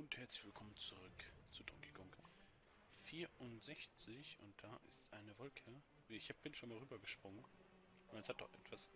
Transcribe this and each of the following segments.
Und herzlich willkommen zurück zu Donkey Kong 64 und da ist eine Wolke. Bin schon mal rübergesprungen. Und es hat doch etwas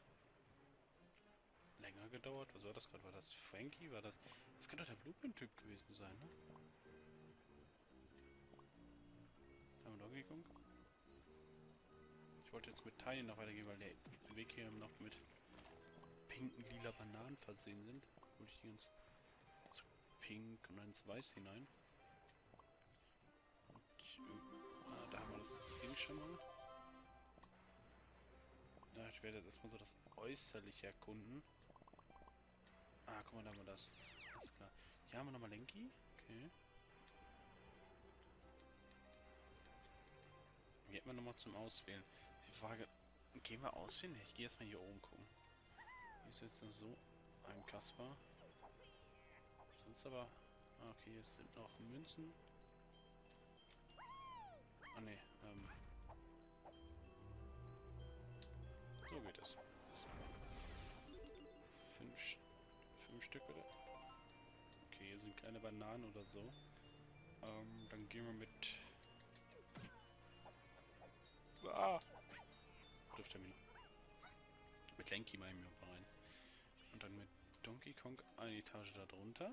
länger gedauert. Was war das gerade? War das Frankie? War das... Das könnte doch der Blueprint-Typ gewesen sein, ne? Da haben wir Donkey Kong. Ich wollte jetzt mit Tiny noch weitergehen, weil der Weg hier noch mit pinken, lila Bananen versehen sind. Hol ich die ins Pink und ins Weiß hinein. Da haben wir das Ding schon mal. Ja, ich werde jetzt erstmal so das Äußerliche erkunden. Ah, guck mal, da haben wir das. Alles klar. Hier haben wir nochmal Lenki. Okay. Hier hätten wir nochmal zum Auswählen. Die Frage, gehen wir auswählen? Ich gehe erstmal hier oben gucken. Hier ist jetzt nur so ein Kasper. Sonst aber... Ah, okay, hier sind noch Münzen. Ah, ne, so geht es. Fünf Stück, oder? Okay, hier sind keine Bananen oder so. Dann gehen wir mit... Ah! Dürfte mir noch. Mit Lenki mal im rein. Und dann mit Donkey Kong eine Etage da drunter.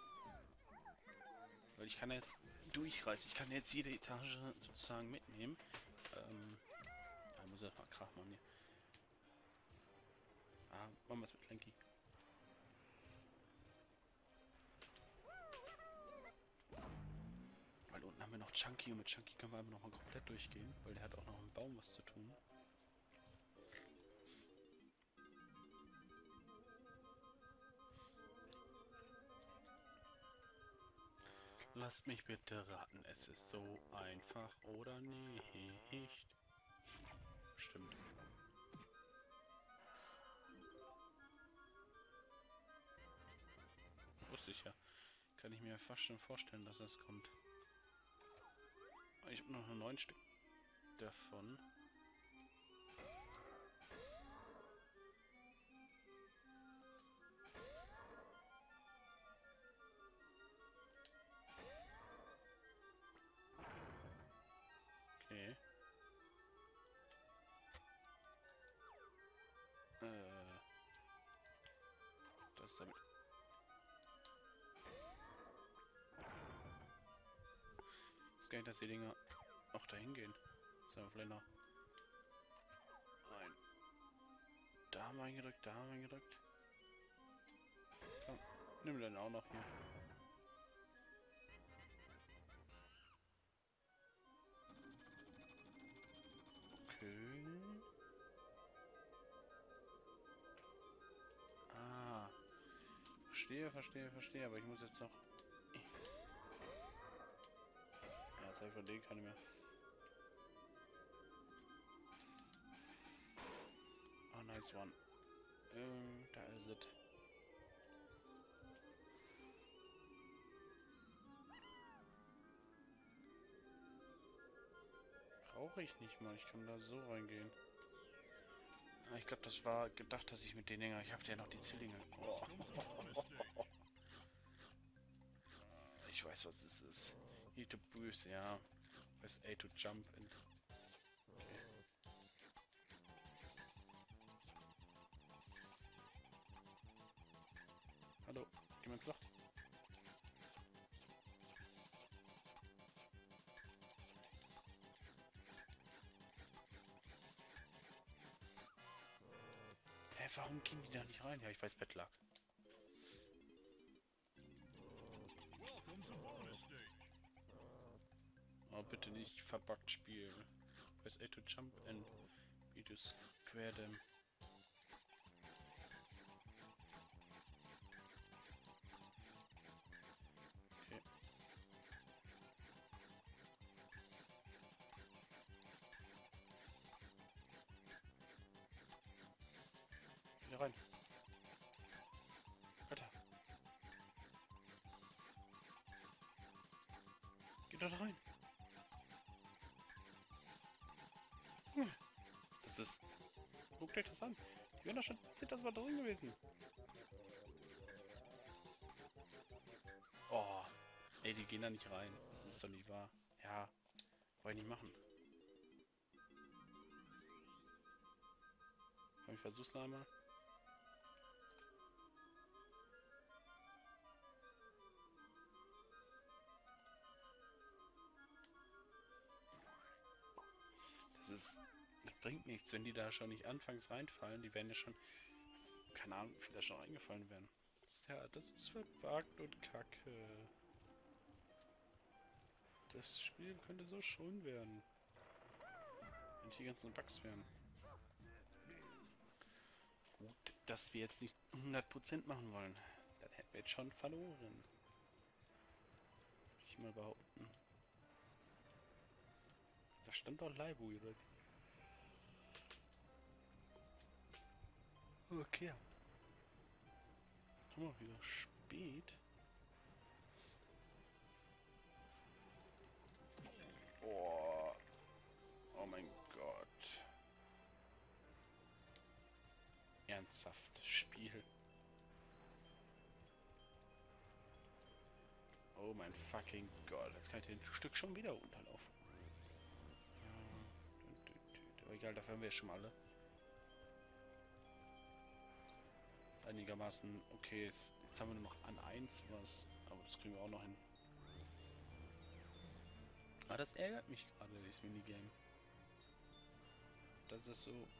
Weil ich kann jetzt durchreißen. Ich kann jetzt jede Etage sozusagen mitnehmen. Da muss ich mal Krach machen hier. Ah, machen wir es mit Lenki. Weil unten haben wir noch Chunky und mit Chunky können wir einfach noch mal komplett durchgehen, weil der hat auch noch im Baum was zu tun. Lasst mich bitte raten, es ist so einfach oder nicht? Stimmt. Wusste ich ja. Kann ich mir fast schon vorstellen, dass das kommt. Ich habe noch 9 Stück davon. Okay. Das ist damit... Ich weiß gar nicht, dass die Dinger auch dahin gehen. So, vielleicht noch... Nein. Da haben wir eingedrückt, da haben wir eingedrückt. Komm, nimm den auch noch hier. Okay. Ah. Verstehe. Aber ich muss jetzt noch... Ja, jetzt habe ich von denen keine mehr. Oh, nice one. Da ist es. Brauche ich nicht mal. Ich kann da so reingehen. Ah, ich glaube, das war gedacht, dass ich mit den Dinger... Ich habe ja noch die Zwillinge. Oh. Ich weiß, was es ist. E to boost, ja. Press A to jump in. Okay. Hallo, geh mal ins Loch. Hä, warum gehen die da nicht rein? Ja, ich weiß, Bett lag. Oh, bitte nicht verbuggt spielen. Press A to jump and B to square them. Okay. Wieder rein. Alter. Geh da rein. Das ist... Guckt euch das an. Die wären doch schon... Das war drin gewesen. Oh, Ey, die gehen da nicht rein. Das ist doch nicht wahr. Ja, wollte ich nicht machen. Komm, ich versuch's noch einmal. Das bringt nichts, wenn die da schon nicht anfangs reinfallen. Die werden ja schon, keine Ahnung, wie viel da schon eingefallen werden. Das ist verbuggt und kacke. Das Spiel könnte so schön werden. Wenn die ganzen Bugs wären. Gut, dass wir jetzt nicht 100% machen wollen. Dann hätten wir jetzt schon verloren. Würde ich mal behaupten. Da stand doch Laibu, oder? Okay. Haben wir auch wieder spät. Oh. Oh mein Gott. Ernsthaft. Spiel. Oh mein fucking Gott. Jetzt kann ich den Stück schon wieder runterlaufen. Ja. Aber egal, dafür haben wir ja schon mal alle. Ist einigermaßen okay. Jetzt haben wir nur noch an 1 was. Aber das kriegen wir auch noch hin. Aber das ärgert mich gerade, dieses Minigame. Dass das so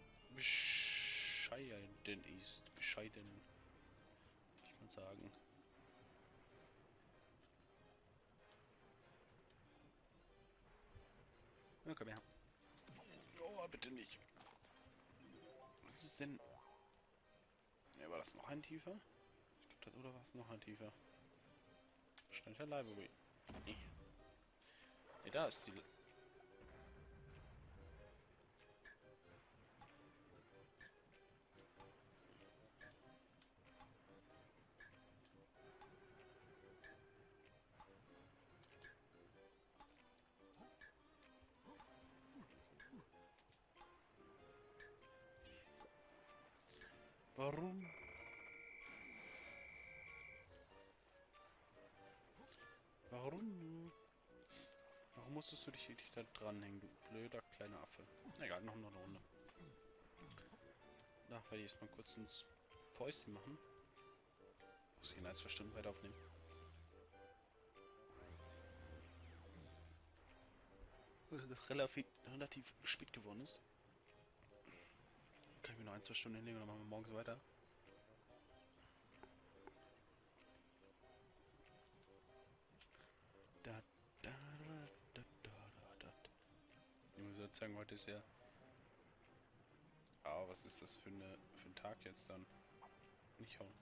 bescheiden ist. Bescheiden. Würde ich mal sagen. Na komm her. Oh, bitte nicht. Was ist denn... Ja, war das noch ein tiefer? Ich glaub, oder war es noch ein tiefer? Stand der Library. Nee. Nee, da ist die... Warum? Warum? Warum musstest du dich da dranhängen, du blöder kleiner Affe? Egal, noch eine Runde. Da werde ich jetzt mal kurz ein Päuschen machen. Muss ich in 1, 2 Stunden weiter aufnehmen. Relativ spät geworden ist. Kann ich mir noch 1, 2 Stunden hinlegen und dann machen wir morgens weiter. Ich muss jetzt sagen, heute ist ja... Ah, was ist das für ein Tag jetzt dann? Nicht hauen.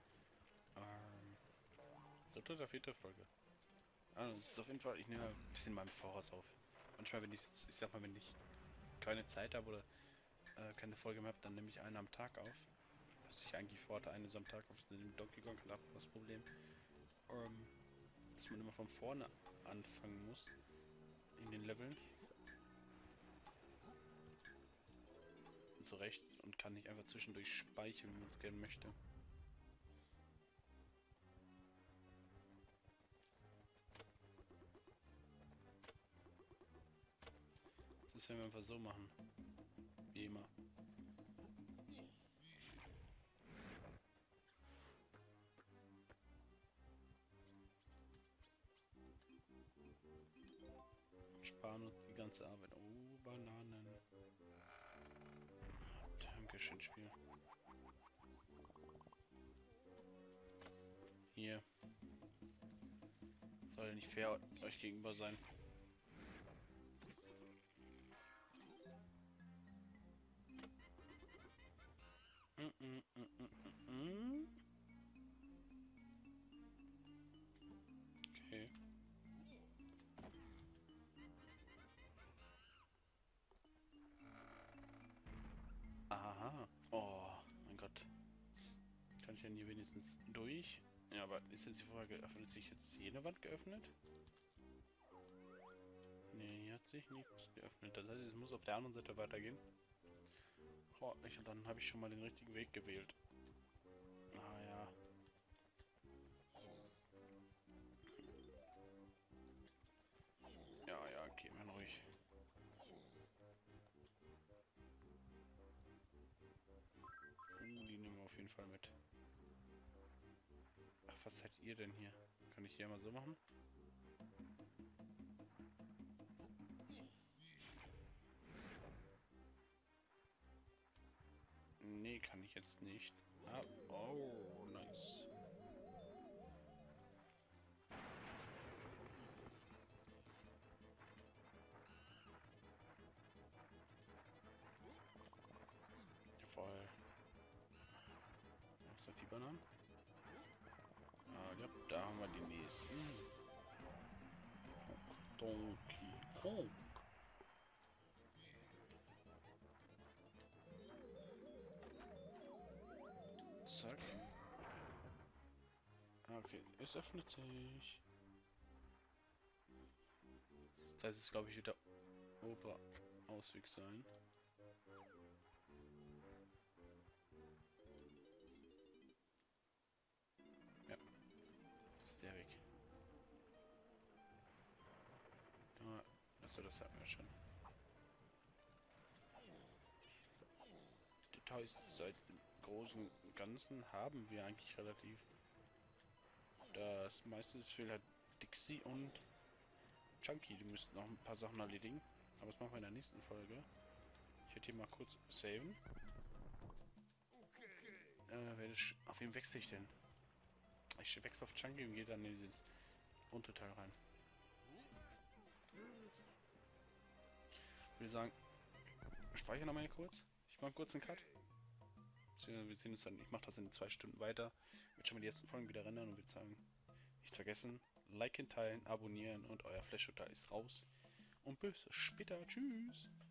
Dritte oder vierte Folge? Also, es ist auf jeden Fall, ich nehme ein bisschen mal im Voraus auf. Manchmal, wenn ich jetzt, ich sag mal, wenn ich keine Zeit habe oder keine Folge mehr habe, dann nehme ich eine am Tag auf. Was ich eigentlich vorhatte, eine so am Tag auf den Donkey Kong hat das Problem. Dass man immer von vorne anfangen muss. In den Leveln. Zurecht und kann nicht einfach zwischendurch speichern, wenn man es gerne möchte. Das werden wir einfach so machen. Wie immer. Und sparen uns die ganze Arbeit. Oh, Bananen. Dankeschön, Spiel. Hier. Soll ja nicht fair euch gegenüber sein. Okay. Aha. Oh, mein Gott. Kann ich denn hier wenigstens durch? Ja, aber ist jetzt die Frage, öffnet sich jetzt jede Wand geöffnet? Nee, hier hat sich nichts geöffnet. Das heißt, es muss auf der anderen Seite weitergehen. Oh, dann habe ich schon mal den richtigen Weg gewählt. Ah ja. jeden Fall mit. Ach, was seid ihr denn hier? Kann ich hier mal so machen? Nee, kann ich jetzt nicht. Ah, oh, nice. Voll. Was sind die Bananen? Ah, ja, da haben wir die nächsten. Donkey Kong. Zack. Ah, okay, es öffnet sich. Das heißt, es glaube ich wieder Oberausweg sein. Ja, das ist der Weg. Da, achso, das hatten wir schon. Details seit dem großen Ganzen haben wir eigentlich relativ. Das meiste fehlt halt Dixie und Chunky. Die müssten noch ein paar Sachen erledigen. Aber das machen wir in der nächsten Folge. Ich werde hier mal kurz saven. Auf wen wechsle ich denn? Ich wechsle auf Chunky und gehe dann in dieses Unterteil rein. Ich würde sagen, speichere nochmal hier kurz. Ich mache kurz einen Cut. Wir sehen uns dann, ich mache das in 2 Stunden weiter. Ich werde schon mal die ersten Folgen wieder rendern und würde sagen, nicht vergessen, liken, teilen, abonnieren und euer Flash-Shooter ist raus. Und bis später. Tschüss.